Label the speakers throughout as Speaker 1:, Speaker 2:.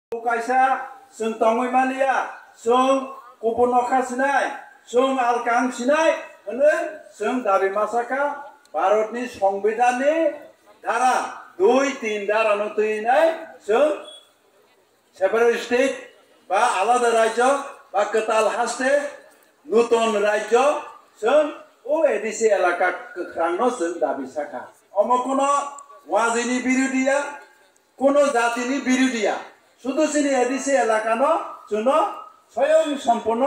Speaker 1: Kaisa sung tongoi mania sung kupunoka sinai sung alkang sinai sung dabi masaka Bharatni সংবিধানে ধারা 2-3 ধারা অনুযায়ী sung separate state বা আলাদা রাজ্য বা কেতাল হাসতে নতুন রাজ্য sung ও এডিসি এলাকা ক্রাংনো sung দাবি সাকা অম কোনো ওয়াজিনি বিরোধিয়া কোনো জাতিনি বিরোধিয়া শুধু সিনি এডিসি এলাকানো জন্য স্বয়ং সম্পূর্ণ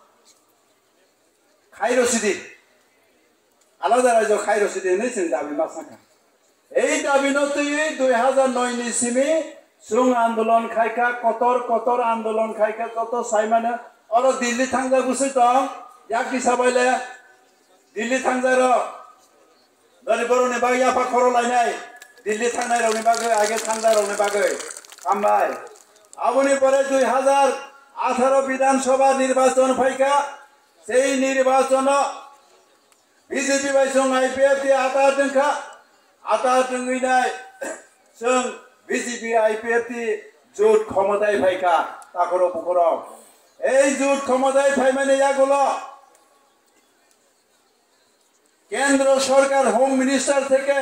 Speaker 1: খাইরসিদি আলাদা রাজ্য খাইরসিদি নেই जों দাবি মাসাকা এই দাবি নতুই 2009 नि सिमी सुं आंदोलन खायका कतर आंदोलन खायका कत साइमाने और दिल्ली थांजा गुसै दं याकि साबायले दिल्ली थांजा र दलि बरनि बागै याफा खर लायनाय दिल्ली थांनाय रनि बागै आगे थांजा रनि बागै हामबाय आबनि परे 2018 विधानसभा निर्वाचन फायका সেই নির্বাচন বিজেপি বাইসং আইপিএফ দি আতা দंखा আতা দंगैनाय जों বিজেপি আইপিএফ দি জোট ক্ষমতায় ফাইকা তাকর পুকুর এই জোট ক্ষমতায় ফাইমানে ইয়াগুলো কেন্দ্র সরকার হোম মিনিস্টার থেকে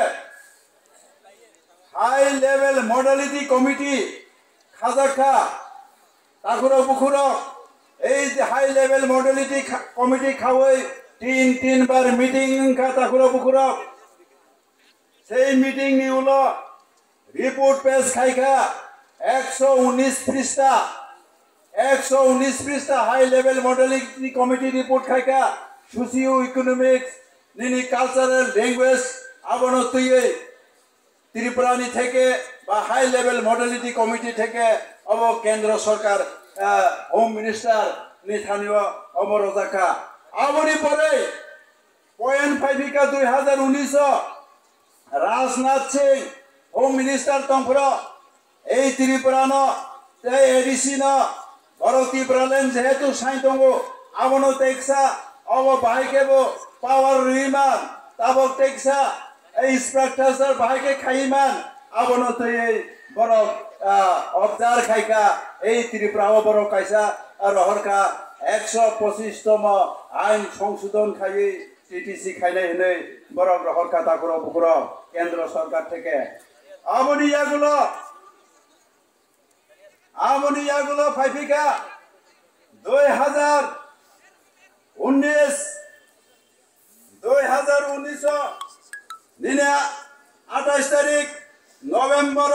Speaker 1: হাই লেভেল মডেলিটি কমিটি খাজাখা তাকর পুকুর এই যে হাই লেভেল মডেলিটি কমিটি খাওয়াই তিন বার মিটিং খা তাকর পুকুর সেই মিটিং নি হলো রিপোর্ট পেশ খাইকা 119 পৃষ্ঠা 119 পৃষ্ঠা high level modality committee report খাইকা সোশিও ইকোনমিক্স নিনি কালচারাল ল্যাঙ্গুয়েজ আবনতই ত্রিপুরানি থেকে বা হাই লেভেল মডেলিটি কমিটি থেকে অব কেন্দ্র সরকার হোম মিনিস্টার নিথানীয় অমরজাকা আবনি পরে পয়েন্ট 5 का 2019 রাজনাথ সিং হোম মিনিস্টার তংপুর এই ত্রিপুরান এই এডিসিন ভারতী ব্রালেন যেহেতু সাই দङ আবন টেক্সা অব বাহাইকেবো পাওয়ার রিমান তাবক টেক্সা এই স্ট্রাকচার বাহাইকে খাইমান আবন তৈ বড় অবজার খাইকা এই ত্রিপুরা বড় কাইসা রহরকা 125তম আইন সংশোধন খাই টিটিসি খাইনাই হनै বড় রহরকা তাকর পুকুর কেন্দ্র সরকার থেকে আমনি ইয়াগুলো ফাইফিকা 2019 দিনে 28 তারিখ নভেম্বর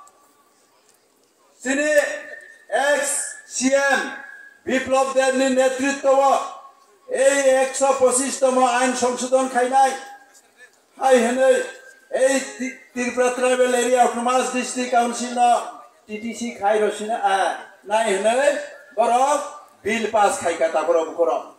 Speaker 1: সিনি এক্স সিএম বিপ্লব দেবনি নেতৃত্ব এই 125তম আইন সংশোধন খাইনাই হাই হनै এই Tripura tribal area autonomous district council TTC খাই রসিনা নাই হनै বড় বিল পাস খাইকা তাকর বুকর